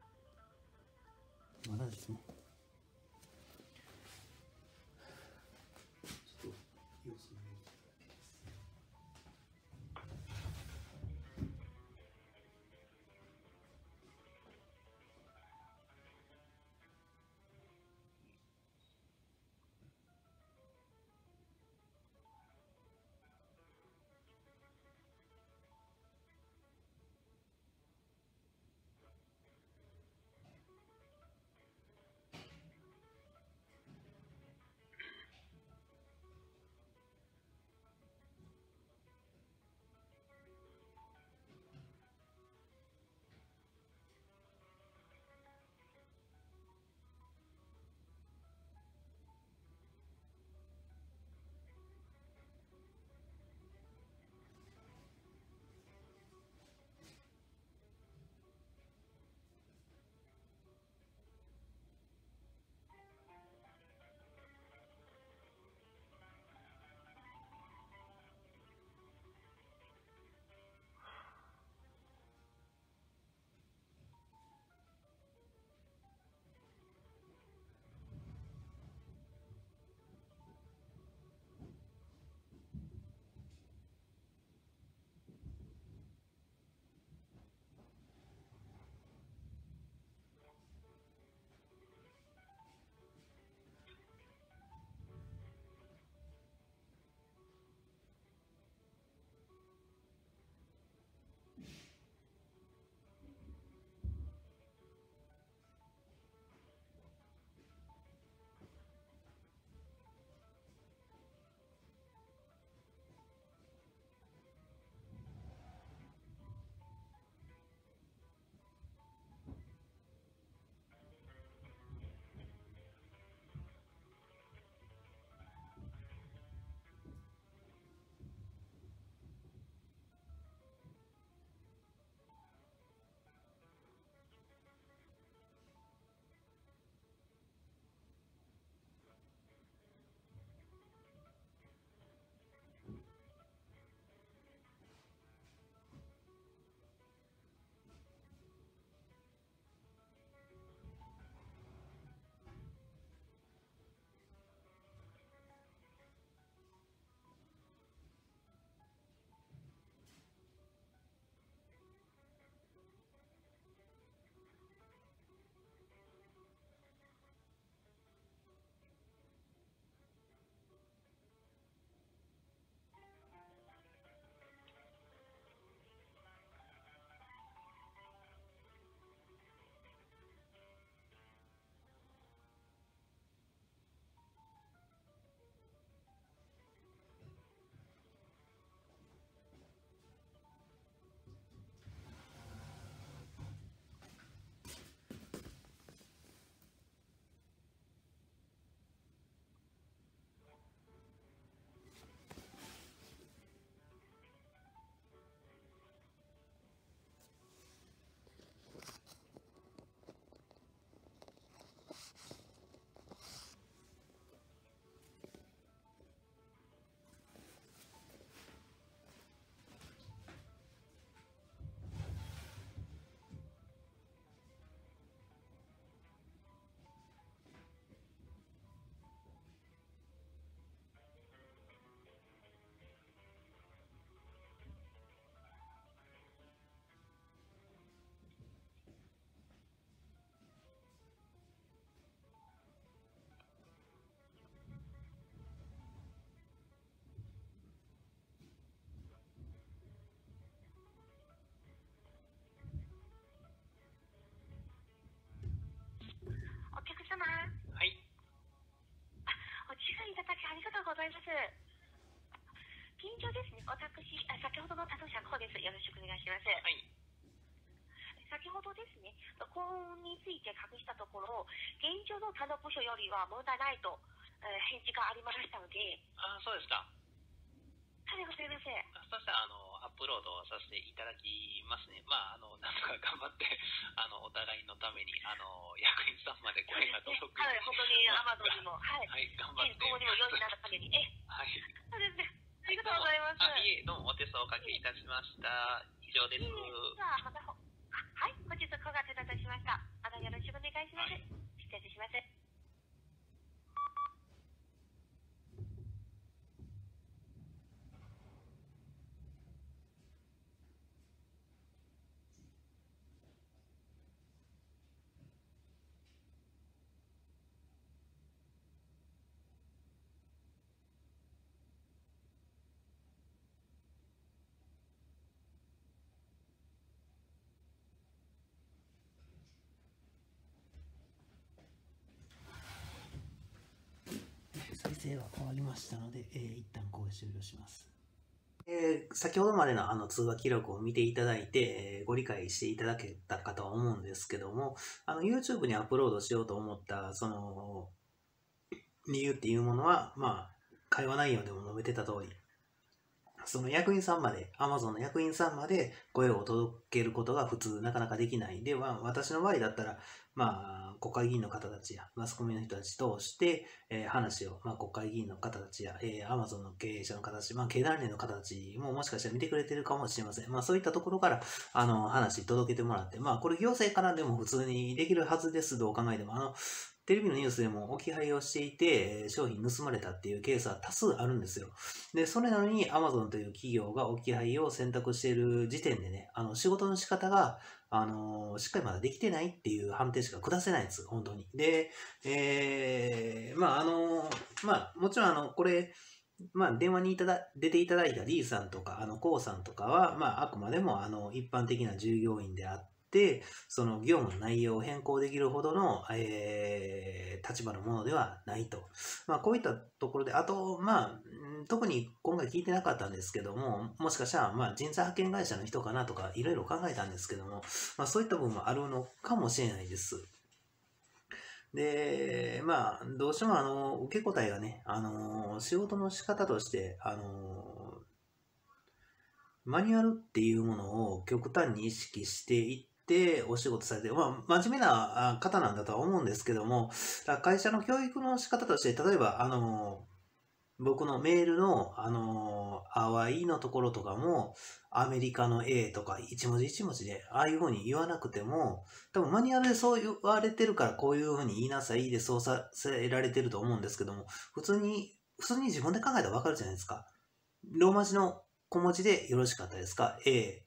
まだですね。ちょっと様子見に来ただけです。 いします。 はい。 先ほどですね、高温について確認したところ、現状の単独部署よりは問題ないと、えー、返事がありましたので。 あ、そうですか。 はい、ございません。 そしたらあのアップロードさせていただきますね。まああのなんとか頑張ってあのお互いのためにあの役員さんまで声が届く。 はい、本当にアマゾンにも、はい、 はい、頑張って。 今後にも良いになるために、え、 はい。 そうですね。ありがとうございます。 あ、いえ、どうもお手数をおかけいたしました。以上です。 ではまたほ、はい、本日くがついたしました。またよろしくお願いします。はい、失礼します。 再生が終わりましたので、えー、一旦ここで終了します。えー、先ほどまでのあの通話記録を見ていただいて、えー、ご理解していただけたかとは思うんですけども、あの YouTube にアップロードしようと思ったその理由っていうものは、まあ、会話内容でも述べてた通り、その役員さんまで、Amazon の役員さんまで声を届けることが普通なかなかできない。では、私の場合だったら、まあ、国会議員の方たちやマスコミの人たち通して、えー、話を、まあ、国会議員の方たちや、えー、Amazon の経営者の方たち、まあ、経団連の方たちももしかしたら見てくれてるかもしれません。まあ、そういったところから、あの、話届けてもらって、まあ、これ行政からでも普通にできるはずです。どう考えても。あの、テレビのニュースでも置き配をしていて、商品盗まれたっていうケースは多数あるんですよ。で、それなのに Amazon という企業が置き配を選択している時点でね、あの、仕事の仕方が、あのー、しっかりまだできてないっていう判定しか下せないんです、本当に。で、えー、まあ、あのー、まあ、もちろんあの、これ、まあ、電話にいただ出ていただいた D さんとか、あの、コウさんとかは、まあ、あくまでも、あの、一般的な従業員であって、で、その業務の内容を変更できるほどの、えー、立場のものではないと。まあ、こういったところで、あと、まあ、特に今回聞いてなかったんですけども、もしかしたら、まあ、人材派遣会社の人かなとか、いろいろ考えたんですけども、まあ、そういった部分もあるのかもしれないです。で、まあ、どうしても、あの、受け答えがね、あの、仕事の仕方として、あの、マニュアルっていうものを極端に意識していって、でお仕事されて、まあ、真面目な方なんだとは思うんですけども、会社の教育の仕方として、例えば、あの、僕のメールの、あの、淡いのところとかも、アメリカの A とか一文字一文字で、ああいうふうに言わなくても、多分マニュアルでそう言われてるから、こういうふうに言いなさいでそうさせられてると思うんですけども、普通に、普通に自分で考えたらわかるじゃないですか。ローマ字の小文字でよろしかったですか？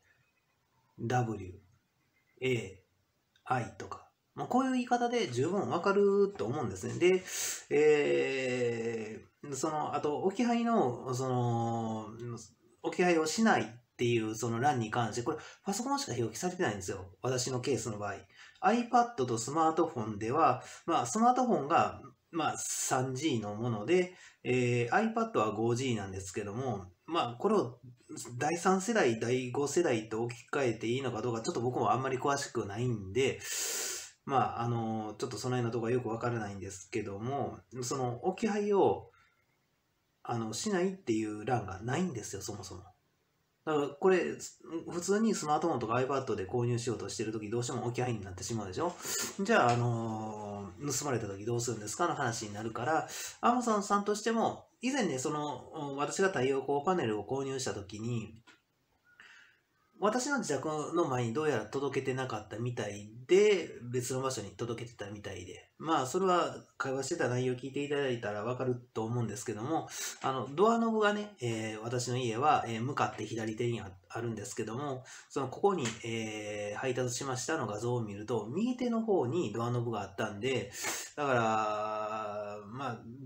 A、W、A、I とか。まあ、こういう言い方で十分わかると思うんですね。で、えー、その、あと、置き配の、その、置き配をしないっていうその欄に関して、これ、パソコンしか表記されてないんですよ。私のケースの場合。iPad とスマートフォンでは、まあ、スマートフォンが、まあ、スリージー のもので、えー、iPad は フォージー なんですけども、まあ、これをだいさん世代、だいご世代と置き換えていいのかどうか、ちょっと僕もあんまり詳しくないんで、まあ、あの、ちょっとその辺のところはよくわからないんですけども、その置き配を、あの、しないっていう欄がないんですよ、そもそも。だからこれ、普通にスマートフォンとか iPad で購入しようとしてるとき、どうしても置き配になってしまうでしょ。じゃあ、あのー、盗まれたときどうするんですかの話になるから、Amazon さんとしても、以前ね、その、私が太陽光パネルを購入したときに、私の自宅の前にどうやら届けてなかったみたいで、別の場所に届けてたみたいで、まあ、それは会話してた内容を聞いていただいたらわかると思うんですけども、あの、ドアノブがね、えー、私の家は、えー、向かって左手に あ, あるんですけども、その、ここに、えー、配達しましたの画像を見ると、右手の方にドアノブがあったんで、だから、まあ、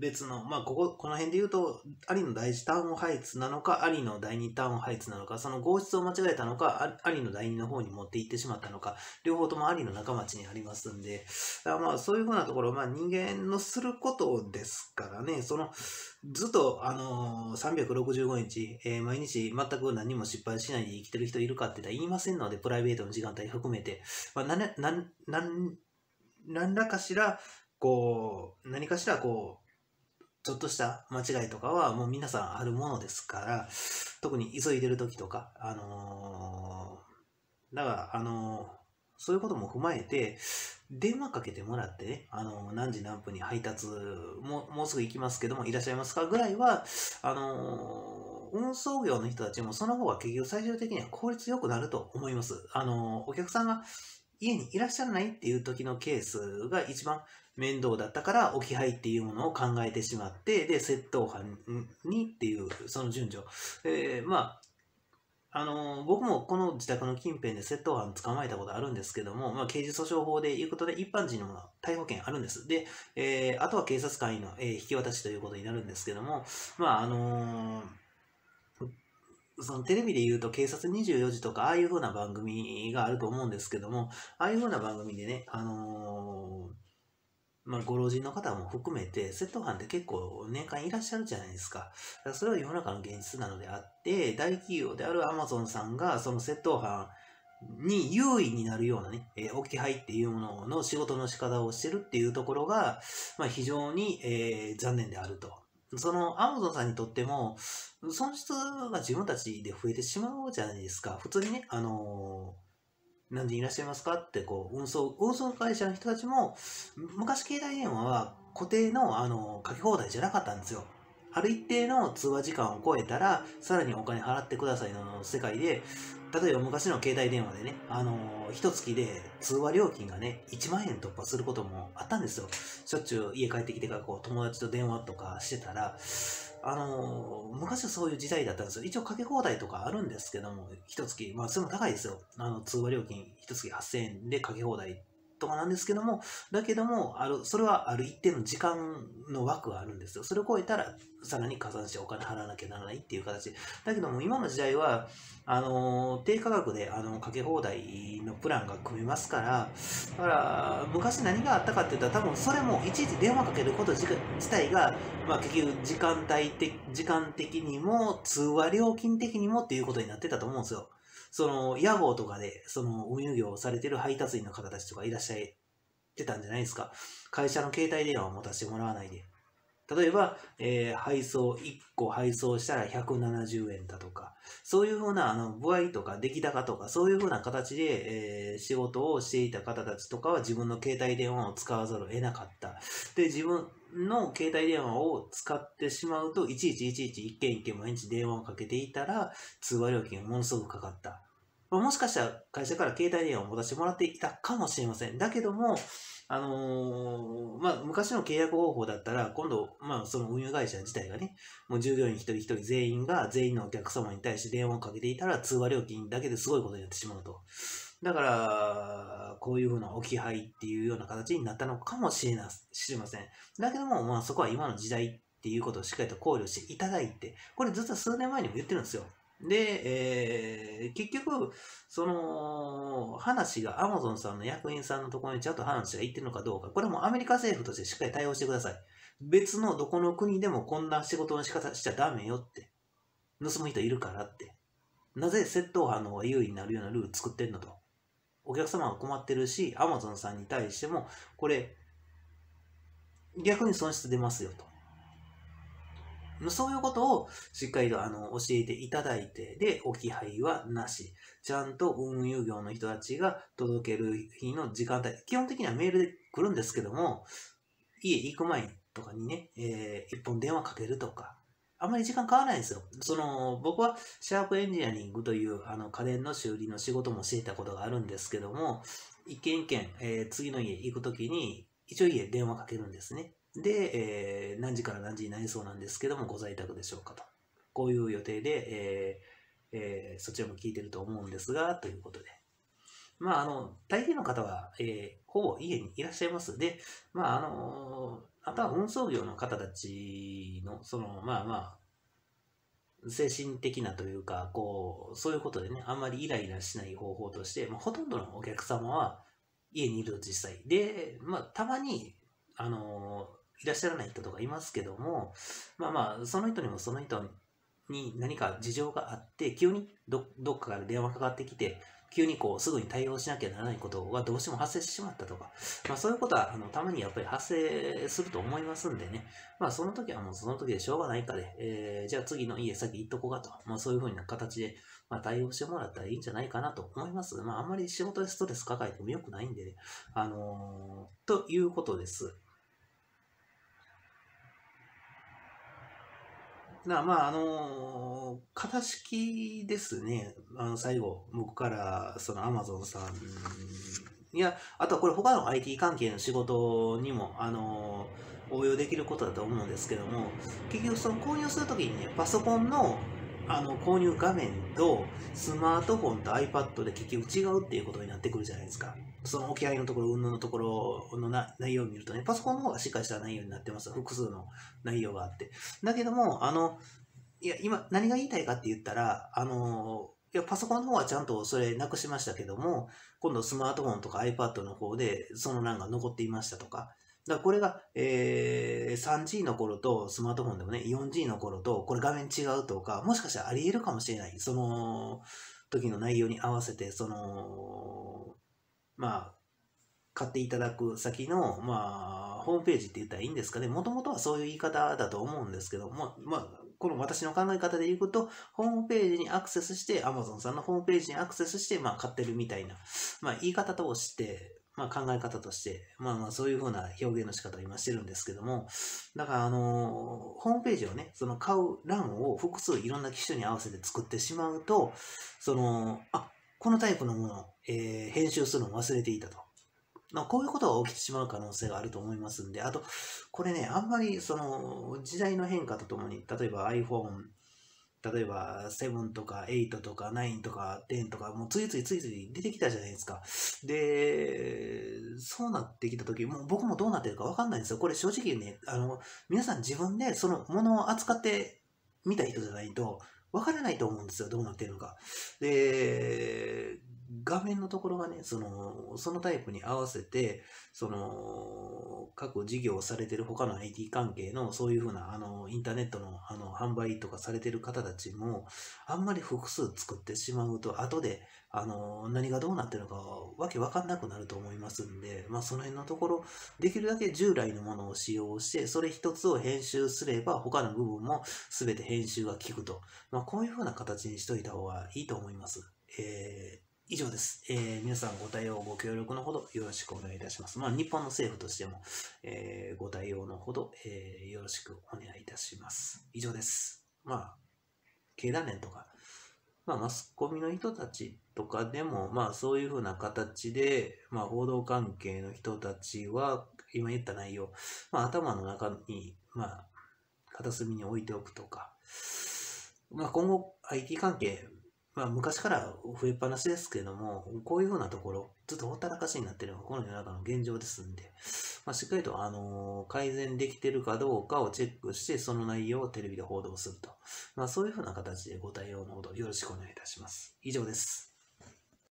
別の、まあ、ここ、この辺で言うと、アリの第一タウンハイツなのか、アリの第二タウンハイツなのか、その号室を間違えたのか、アリの第二の方に持って行ってしまったのか、両方ともアリの中町にありますんで、まあ、そういうふうなところ、まあ、人間のすることですからね、その、ずっと、あのー、さんびゃくろくじゅうごにち、えー、毎日全く何も失敗しないで生きてる人いるかって言ったら言いませんので、プライベートの時間帯含めて、まあ、な、な、な、何らかしら、こう、何かしらこう、ちょっとした間違いとかはもう皆さんあるものですから、特に急いでる時とか、あのー、だから、あのー、そういうことも踏まえて、電話かけてもらってね、あのー、何時何分に配達、もう、もうすぐ行きますけども、いらっしゃいますかぐらいは、あのー、運送業の人たちもその方が結局最終的には効率よくなると思います。あのー、お客さんが家にいらっしゃらないっていう時のケースが一番面倒だったから置き配っていうものを考えてしまって、で、窃盗犯にっていうその順序。えー、まあ、あのー、僕もこの自宅の近辺で窃盗犯捕まえたことあるんですけども、まあ、刑事訴訟法でいうことで一般人の逮捕権あるんです。で、えー、あとは警察官への、えー、引き渡しということになるんですけども、まあ、あのーそのテレビで言うと警察にじゅうよじとかああいう風な番組があると思うんですけども、ああいう風な番組でね、あのー、まあ、ご老人の方も含めて窃盗犯って結構年間いらっしゃるじゃないですか。だからそれは世の中の現実なのであって、大企業であるアマゾンさんがその窃盗犯に優位になるようなね、えー、置き配っていうものの仕事の仕方をしてるっていうところが、まあ、非常に、えー、残念であると。そのアマゾンさんにとっても損失が自分たちで増えてしまうじゃないですか。普通にね、あのー、何時いらっしゃいますかってこう運送運送会社の人たちも昔携帯電話は固定の、あのー、かけ放題じゃなかったんですよ。ある一定の通話時間を超えたらさらにお金払ってくださいの世界で、例えば昔の携帯電話でね、あのー、一月で通話料金がね、いちまんえん突破することもあったんですよ。しょっちゅう家帰ってきてからこう友達と電話とかしてたら、あのー、昔はそういう時代だったんですよ。一応かけ放題とかあるんですけども、一月、まあそれも高いですよ。あの、通話料金一月はっせんえんでかけ放題とかなんですけども、だけども、ある、それはある一定の時間の枠があるんですよ。それを超えたら、さらに加算してお金払わなきゃならないっていう形。だけども、今の時代は、あのー、低価格で、あの、かけ放題のプランが組めますから、だから、昔何があったかって言ったら、多分それもいちいち電話かけること自体が、まあ結局時間帯的、時間的にも、通話料金的にもっていうことになってたと思うんですよ。その、屋号とかで、その、運輸業をされてる配達員の方たちとかいらっしゃってたんじゃないですか。会社の携帯電話を持たせてもらわないで。例えば、えー、配送、いっこ配送したらひゃくななじゅうえんだとか、そういうふうな、あの、歩合とか出来高とか、そういうふうな形で、えー、仕事をしていた方たちとかは自分の携帯電話を使わざるを得なかった。で、自分の携帯電話を使ってしまうと、いちいちいちいち一件一件毎日電話をかけていたら、通話料金がものすごくかかった。まあ、もしかしたら会社から携帯電話を持たせてもらっていたかもしれません。だけども、あのー、まあ、昔の契約方法だったら、今度、まあ、その運輸会社自体がね、もう従業員一人一人全員が全員のお客様に対して電話をかけていたら、通話料金だけですごいことになってしまうと。だから、こういうふうな置き配っていうような形になったのかもしれな、知りません。だけども、まあ、そこは今の時代っていうことをしっかりと考慮していただいて、これ実は数年前にも言ってるんですよ。で、えー、結局、その、話が Amazon さんの役員さんのところにちゃんと話がいってるのかどうか、これもアメリカ政府としてしっかり対応してください。別のどこの国でもこんな仕事の仕方しちゃダメよって。盗む人いるからって。なぜ窃盗犯の方が優位になるようなルール作ってんのと。お客様が困ってるし、Amazon さんに対しても、これ、逆に損失出ますよと。そういうことをしっかりとあの教えていただいて、で、置き配はなし。ちゃんと運輸業の人たちが届ける日の時間帯、基本的にはメールで来るんですけども、家行く前とかにね、えー、一本電話かけるとか、あんまり時間変わらないんですよ。その、僕はシャープエンジニアリングというあの家電の修理の仕事もしていたことがあるんですけども、一軒一軒、えー、次の家行くときに、一応家電話かけるんですね。で、えー、何時から何時になりそうなんですけども、ご在宅でしょうかと。こういう予定で、えーえー、そちらも聞いてると思うんですが、ということで。まあ、あの、大抵の方は、えー、ほぼ家にいらっしゃいます。で、まあ、あのあとは運送業の方たちの、その、まあまあ、精神的なというか、こう、そういうことでね、あんまりイライラしない方法として、まあ、ほとんどのお客様は家にいると実際。で、まあ、たまに、あのいらっしゃらない人とかいますけども、まあまあ、その人にもその人に何か事情があって、急に ど, どっかから電話かかってきて、急にこうすぐに対応しなきゃならないことがどうしても発生してしまったとか、まあ、そういうことはあのたまにやっぱり発生すると思いますんでね、まあ、その時はもうその時でしょうがないかで、えー、じゃあ次の家先行っとこうかと、まあ、そういうふうな形で、まあ、対応してもらったらいいんじゃないかなと思います。まあ、あんまり仕事でストレス抱えてもよくないんでね、あのー、ということです。なまあ、あのー、型式ですね。あの、最後、僕から、その、アマゾンさん、いや、あとはこれ、他の アイティー 関係の仕事にも、あのー、応用できることだと思うんですけども、結局、その、購入するときにね、パソコンの、あの、購入画面と、スマートフォンと iPad で結局違うっていうことになってくるじゃないですか。その置き配のところ、運動のところのな内容を見るとね、パソコンの方がしっかりした内容になってます。複数の内容があって。だけども、あの、いや、今、何が言いたいかって言ったら、あの、いや、パソコンの方はちゃんとそれなくしましたけども、今度スマートフォンとか iPad の方で、その欄が残っていましたとか。だからこれが、えー、スリージー の頃とスマートフォンでもね、フォージー の頃と、これ画面違うとか、もしかしたらあり得るかもしれない。その時の内容に合わせて、その、まあ、買っていただく先の、まあ、ホームページって言ったらいいんですかね。もともとはそういう言い方だと思うんですけども、まあ、この私の考え方でいくと、ホームページにアクセスして、Amazon さんのホームページにアクセスして、まあ、買ってるみたいな、まあ、言い方として、まあ、考え方として、まあまあ、そういうふうな表現の仕方を今してるんですけども、だから、あの、ホームページをね、その買う欄を複数いろんな機種に合わせて作ってしまうと、その、あ、このタイプのものを、えー、編集するのを忘れていたと。まあ、こういうことが起きてしまう可能性があると思いますんで、あと、これね、あんまりその時代の変化とともに、例えば iPhone、例えばセブンとかエイトとかナインとかテンとか、もう次々次々出てきたじゃないですか。で、そうなってきたとき、もう僕もどうなってるかわかんないんですよ。これ正直ね、あの、皆さん自分でそのものを扱ってみた人じゃないと、わからないと思うんですよ、どうなってるのか。で、画面のところがね、その、そのタイプに合わせて、その、各事業をされてる他の アイティー 関係の、そういうふうな、あの、インターネットの、あの、販売とかされてる方たちも、あんまり複数作ってしまうと、後で、あの、何がどうなってるのか、わけわかんなくなると思いますんで、まあ、その辺のところ、できるだけ従来のものを使用して、それ一つを編集すれば、他の部分も全て編集が効くと。まあ、こういうふうな形にしといた方がいいと思います。えー以上です、えー。皆さんご対応ご協力のほどよろしくお願いいたします。まあ、日本の政府としても、えー、ご対応のほど、えー、よろしくお願いいたします。以上です。まあ、経団連とか、まあ、マスコミの人たちとかでも、まあ、そういうふうな形で、まあ、報道関係の人たちは、今言った内容、まあ、頭の中に、まあ、片隅に置いておくとか、まあ、今後 アイティー 関係、まあ昔から増えっぱなしですけども、こういうふうなところ、ずっとほったらかしになっているのがこの世の中の現状ですんで、まあ、しっかりと、あのー、改善できているかどうかをチェックして、その内容をテレビで報道すると。まあそういうふうな形でご対応のほどよろしくお願いいたします。以上です。